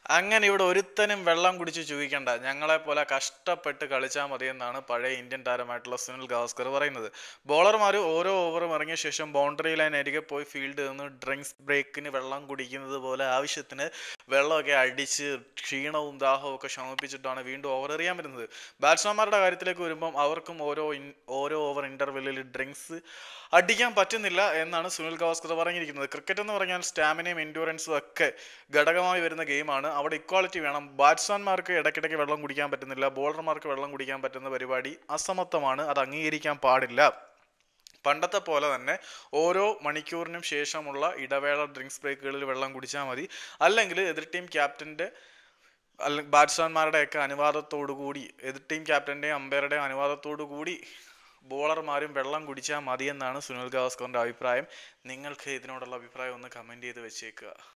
അങ്ങനെ ഇവിടെ ഒരുത്തനും വെള്ളം കുടിച്ച് ചുവിക്കണ്ട, ഞങ്ങളെ പോലെ കഷ്ടപ്പെട്ട് കളിച്ചാൽ മതി എന്നാണ് പഴയ ഇന്ത്യൻ താരമായിട്ടുള്ള സുനിൽ ഗവാസ്കർ പറയുന്നത്. ബോളർമാർ ഓരോ ഓവറും ഇറങ്ങിയ ശേഷം ബൗണ്ടറി ലൈൻ അരികെ പോയി ഫീൽഡിൽ നിന്ന് ഡ്രിങ്ക്സ് ബ്രേക്കിന് വെള്ളം കുടിക്കുന്നത് പോലെ ആവശ്യത്തിന് വെള്ളമൊക്കെ അടിച്ച് ക്ഷീണവും ദാഹവും ഒക്കെ ശമിപ്പിച്ചിട്ടാണ് വീണ്ടും ഓവർ എറിയാൻ വരുന്നത്. ബാറ്റ്സ്മാൻമാരുടെ കാര്യത്തിലേക്ക് വരുമ്പം അവർക്കും ഓരോ ഓവർ ഇന്റർവെല്ലിൽ ഡ്രിങ്ക്സ് അടിക്കാൻ പറ്റുന്നില്ല എന്നാണ് സുനിൽ ഗവാസ്കർ പറഞ്ഞിരിക്കുന്നത്. ക്രിക്കറ്റ് എന്ന് പറഞ്ഞാൽ സ്റ്റാമിനയും എൻഡ്യൂറൻസും ഒക്കെ ഘടകമായി വരുന്ന ഗെയിമാണ്. അവിടെ ഇക്വാളിറ്റി വേണം. ബാറ്റ്സ്മാൻമാർക്ക് ഇടയ്ക്കിടയ്ക്ക് വെള്ളം കുടിക്കാൻ പറ്റുന്നില്ല, ബോളർമാർക്ക് വെള്ളം കുടിക്കാൻ പറ്റുന്ന പരിപാടി അസമത്വമാണ്, അത് അംഗീകരിക്കാൻ പാടില്ല. പണ്ടത്തെ പോലെ തന്നെ ഓരോ മണിക്കൂറിനും ശേഷമുള്ള ഇടവേള ഡ്രിങ്ക്സ് ബ്രേക്കുകളിൽ വെള്ളം കുടിച്ചാൽ മതി. അല്ലെങ്കിൽ എതിർ ടീം ക്യാപ്റ്റൻ്റെ ബാറ്റ്സ്മാൻമാരുടെയൊക്കെ അനുവാദത്തോടു കൂടി, എതിർ ടീം ക്യാപ്റ്റൻ്റെയും അമ്പയറുടെയും അനുവാദത്തോടു കൂടി ബോളർമാരും വെള്ളം കുടിച്ചാൽ മതിയെന്നാണ് സുനിൽ ഗവാസ്കറിൻ്റെ അഭിപ്രായം. നിങ്ങൾക്ക് ഇതിനോടുള്ള അഭിപ്രായം ഒന്ന് കമൻറ്റ് ചെയ്ത് വെച്ചേക്കുക.